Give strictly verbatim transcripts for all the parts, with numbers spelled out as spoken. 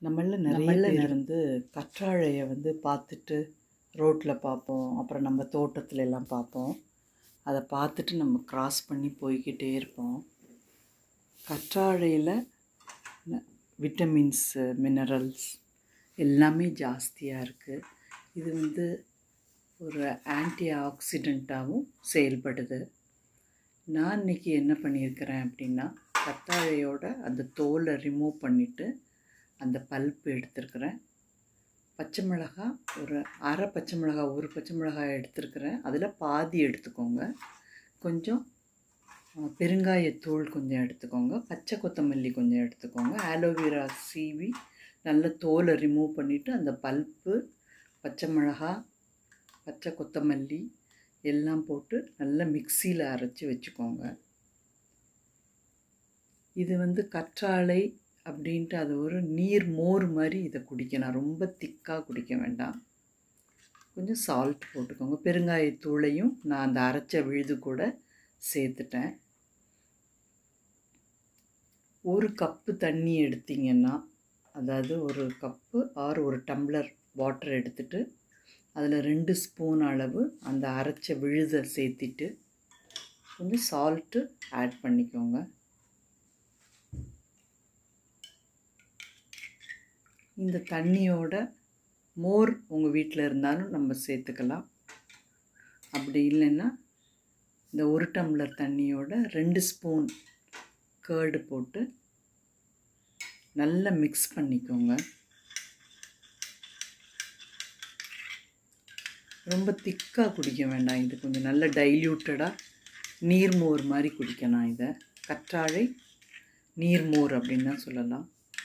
நம்மள நிறைய நம்மள பேர் நிற வந்து கற்றாழைய வந்து பார்த்துட்டு ரோட்ல பார்ப்போம். அப்புறம் நம்ம தோட்டத்துல எல்லாம் பார்ப்போம். அத பார்த்துட்டு நம்ம கிராஸ் பண்ணி போய்க்கிட்டே இருப்போம். கற்றாழையில ந விட்டமின்ஸு, மினரல்ஸ் எல்லாமே ஜாஸ்தியா இருக்கு. இது வந்து ஒரு ஆன்டி ஆக்சிடென்ட்டாவும் செயல்படுது. நான் இன்னைக்கு என்ன பண்ணியிருக்கிறேன் அப்படின்னா, கத்தாழையோட அந்த தோலை ரிமூவ் பண்ணிவிட்டு அந்த பல்ப் எடுத்துருக்கிறேன். பச்சை மிளகாய் ஒரு அரை பச்சை மிளகாய் ஒரு பச்சை மிளகாய் எடுத்துருக்கிறேன். அதில் பாதி எடுத்துக்கோங்க. கொஞ்சம் அஹ், பெருங்காயத்தூள் கொஞ்சம் எடுத்துக்கோங்க. பச்சை கொத்தமல்லி கொஞ்சம் எடுத்துக்கோங்க. ஆலோவேரா சீவி நல்ல தோலை ரிமூவ் பண்ணிவிட்டு அந்த பல்ப்பு, பச்சை மிளகாய், பச்சை கொத்தமல்லி எல்லாம் போட்டு நல்லா மிக்சியில் அரைச்சி வச்சுக்கோங்க. இது வந்து கற்றாழை அப்படின்ட்டு அது ஒரு நீர் மோர் மாதிரி இதை குடிக்கணும். ரொம்ப திக்காக குடிக்க வேண்டாம். கொஞ்சம் சால்ட் போட்டுக்கோங்க. பெருங்காயத்தூளையும் நான் அந்த அரைச்ச விழுது கூட சேர்த்துட்டேன். ஒரு கப்பு தண்ணி எடுத்தீங்கன்னா, அதாவது ஒரு கப்பு ஆர் ஒரு டம்ளர் வாட்டர் எடுத்துட்டு அதில் ரெண்டு ஸ்பூன் அளவு அந்த அரைச்ச விழுதை சேர்த்திட்டு கொஞ்சம் சால்ட்டு ஆட் பண்ணிக்கோங்க. இந்த தண்ணியோட மோர் உங்கள் வீட்டில் இருந்தாலும் நம்ம சேர்த்துக்கலாம். அப்படி இல்லைன்னா இந்த ஒரு டம்ளர் தண்ணியோட ரெண்டு ஸ்பூன் கேர்டு போட்டு நல்லா மிக்ஸ் பண்ணிக்கோங்க. ரொம்ப திக்காக குடிக்க வேண்டாம். இது கொஞ்சம் நல்ல டைல்யூட்டடாக நீர்மோர் மாதிரி குடிக்கணும். இதை கற்றாழை நீர்மோர் அப்படின்னு தான் சொல்லலாம்.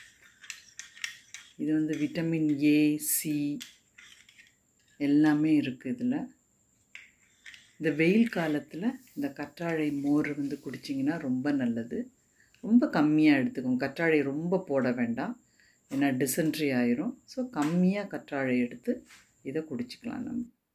இது வந்து விட்டமின் ஏ, சி எல்லாமே இருக்குது இதில். இந்த வெயில் காலத்தில் இந்த கற்றாழை மோர் வந்து குடிச்சிங்கன்னா ரொம்ப நல்லது. ரொம்ப கம்மியாக எடுத்துக்கோங்க. கற்றாழை ரொம்ப போட வேண்டாம், ஏன்னா டிசென்ட்ரி ஆயிரும். ஸோ கம்மியாக கற்றாழை எடுத்து இதை குடிச்சிக்கலாம் நம்ம.